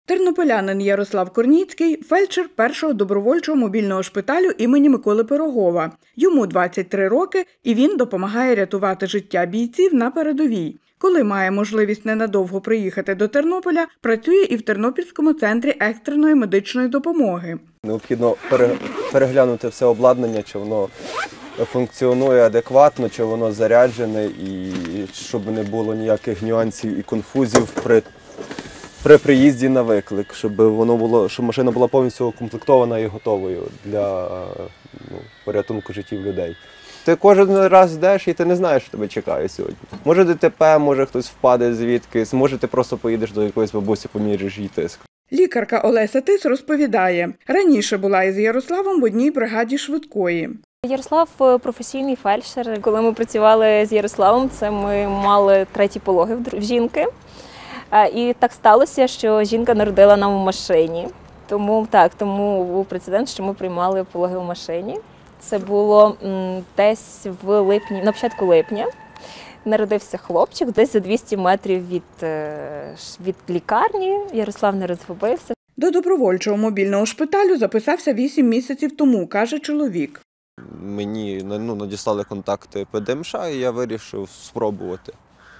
Тернополянин Ярослав Корніцький – фельдшер першого добровольчого мобільного шпиталю імені Миколи Пирогова. Йому 23 роки, і він допомагає рятувати життя бійців на передовій. Коли має можливість ненадовго приїхати до Тернополя, працює і в Тернопільському центрі екстреної медичної допомоги. Необхідно переглянути все обладнання, чи воно функціонує адекватно, чи воно заряджене, і щоб не було ніяких нюансів і конфузів при приїзді на виклик, щоб машина була повністю укомплектована і готовою для порятунку життів людей. Ти кожен раз йдеш і ти не знаєш, що тебе чекає сьогодні. Може ДТП, може хтось впаде звідкись, може ти просто поїдеш до якоїсь бабусі, поміряєш їй тиск. Лікарка Олеся Тис розповідає, раніше була із Ярославом в одній бригаді швидкої. Ярослав – професійний фельдшер. Коли ми працювали з Ярославом, це ми мали треті пологи в жінки. І так сталося, що жінка народила нам у машині. Тому був прецедент, що ми приймали пологи в машині. Це було десь в липні, на початку липня. Народився хлопчик десь за 200 метрів від лікарні. Ярослав не розгубився. До добровольчого мобільного шпиталю записався 8 місяців тому, каже чоловік. Мені надіслали контакти ПДМШ, і я вирішив спробувати.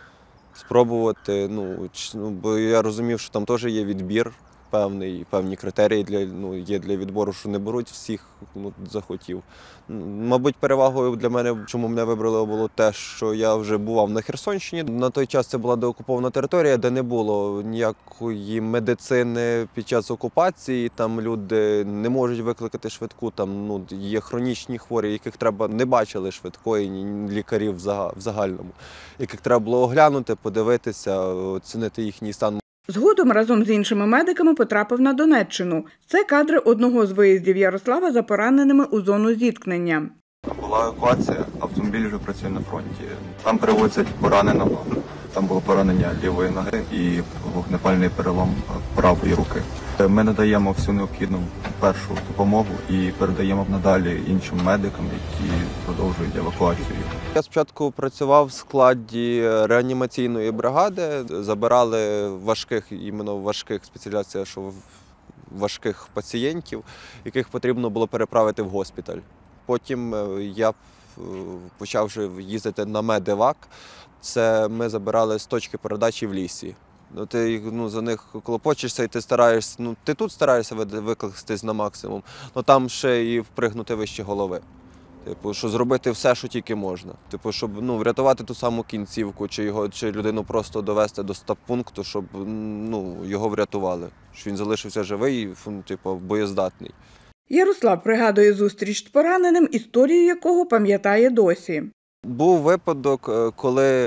Бо я розумів, що там теж є відбір певні критерії є для відбору, що не беруть всіх, захотів. Мабуть, перевагою для мене, чому мене вибрали, було те, що я вже бував на Херсонщині. На той час це була деокупована територія, де не було ніякої медицини під час окупації. Там люди не можуть викликати швидку, там є хронічні хворі, яких не бачили швидкої, ні лікарів в загальному, яких треба було оглянути, подивитися, оцінити їхній стан. Згодом разом з іншими медиками потрапив на Донеччину. Це кадри одного з виїздів Ярослава за пораненими у зону зіткнення. Була евакуація, автомобіль вже працює на фронті. Там перевозять пораненого, там було поранення лівої ноги і вогнепальний перелом правої руки. Ми надаємо всю необхідну першу допомогу і передаємо надалі іншим медикам, які продовжують евакуацію. Я спочатку працював в складі реанімаційної бригади, забирали важких спеціалізацій, важких пацієнтів, яких потрібно було переправити в госпіталь. Потім я почав вже їздити на медевак. Це ми забирали з точки передачі в лісі. Ти за них клопочешся і ти тут стараєшся викластись на максимум, але там ще і впригнути вище голови. Що зробити все, що тільки можна. Щоб врятувати ту саму кінцівку, чи людину просто довести до стаб-пункту, щоб його врятували. Що він залишився живий і боєздатний. Ярослав пригадує зустріч з пораненим, історію якого пам'ятає досі. Був випадок, коли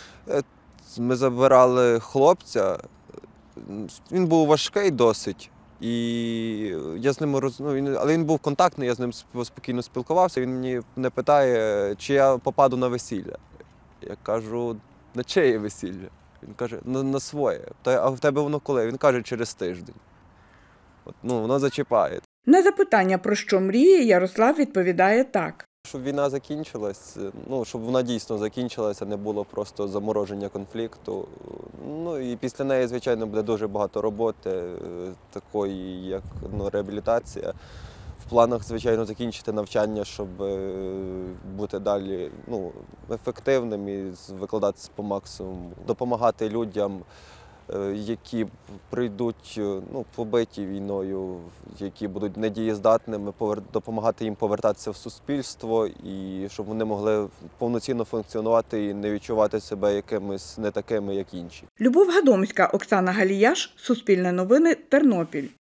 ми забирали хлопця, він був важкий досить. І я з ним але він був контактний, я з ним спокійно спілкувався. Він мене питає, чи я попаду на весілля. Я кажу, на чиє весілля? Він каже, на своє. А в тебе воно коли? Він каже, через тиждень. Воно зачіпає. На запитання, про що мріє, Ярослав відповідає так. Щоб війна закінчилась, щоб вона дійсно закінчилася, не було просто замороження конфлікту. І після неї, звичайно, буде дуже багато роботи, такої як реабілітація. В планах, звичайно, закінчити навчання, щоб бути далі ефективним і викладатися по максимуму. Допомагати людям, які прийдуть побиті війною, які будуть недієздатними, допомагати їм повертатися в суспільство і щоб вони могли повноцінно функціонувати і не відчувати себе якимись не такими, як інші. Любов Гадомська, Оксана Галіяш, Суспільне новини, Тернопіль.